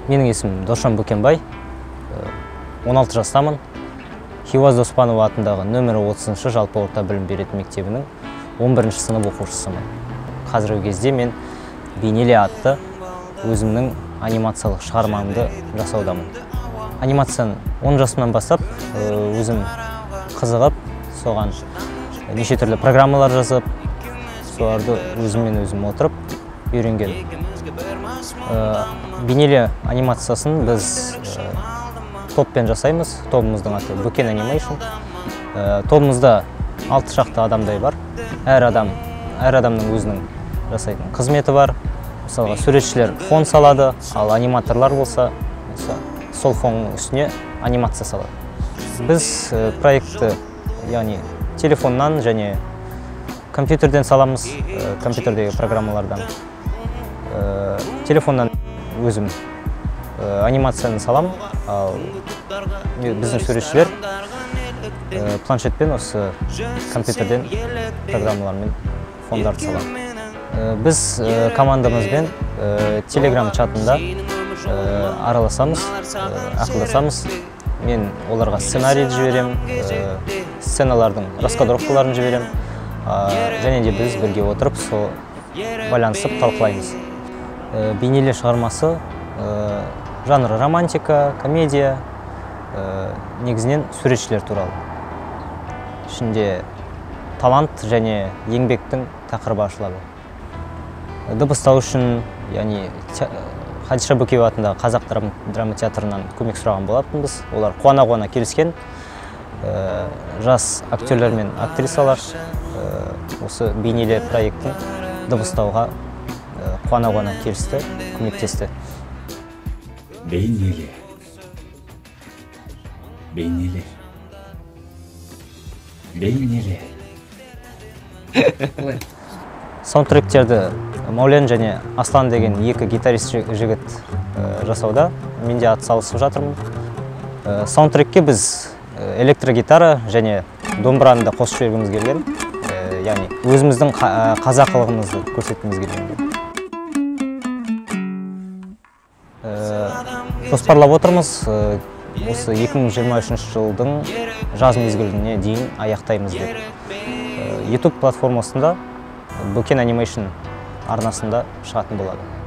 Менің есімім Досжан Бөкенбай, 16 жастамын. Хиуаз Доспанова атындағы нөмірі 30-шы жалпы орта білім беретін мектебінің 11-ші сынып оқушысымын. Қазіргі кезде мен Бейнеле атты өзімнің анимациялық шығармамды жасаудамын. Анимацияны 10 жасымнан бастап өзім қызығып, соған неше түрлі программалар жазып, соларды өзіммен өзім отырып үйренген. Бейнеле анимациясын біз топпен жасаймыз. Тобымыздың аты Бөкен Animation. Тобымызда 6 шақты адамдай бар. Әр адамның өзінің жасайтын қызметі бар. Мысалға, суретшілер фон салады, ал аниматорлар болса, сол фонның үстіне анимация салады. Біз проектті, яғни телефоннан және компьютерден саламыз, компьютердегі программалардан. Телефоннан өзім анимацияны салам, ал біздің суретшілер планшетпен осы компьютерден программалармен фондарды салам. Біз командамызбен Telegram чатында араласамыз, ақылдасамыз. Мен оларға сценарийді жіберем, сценалардың раскадровкаларын жіберем, және де біз бірге отырып, сол байланысып талқылаймыз. Бейнеле шығармасы жанры романтика, комедия, негізінен суретшілер туралы. Ішінде талант және еңбектің тақырыбы ашылады. Дыбыстау үшін, яғни Хадиша Бөкеева атындағы Қазақ драма театрынан көмек сұраған болатынбыз. Олар қуана-қуана келіскен. Жас актерлер мен актрисалар осы Бейнеле проекттің дыбыстауға қуана-қуана келісті, көмектесті. Бейнеле. Бейнеле. Бейнеле. Саундтректерді Маулен және Аслан деген екі гитарист жігіт жасауда. Мен де атсалысып жатырмын. Саундтрекке біз электрогитара және домбыраны да қосып жібергіміз келген. Яғни өзіміздің қазақылығымызды көрсеткіміз келген. Жоспарлап отырмыз, осы 2023 жылдың жаз мезгіліне дейін аяқтаймыз деп. YouTube платформасында Бөкен Animation арнасында шығатын болады.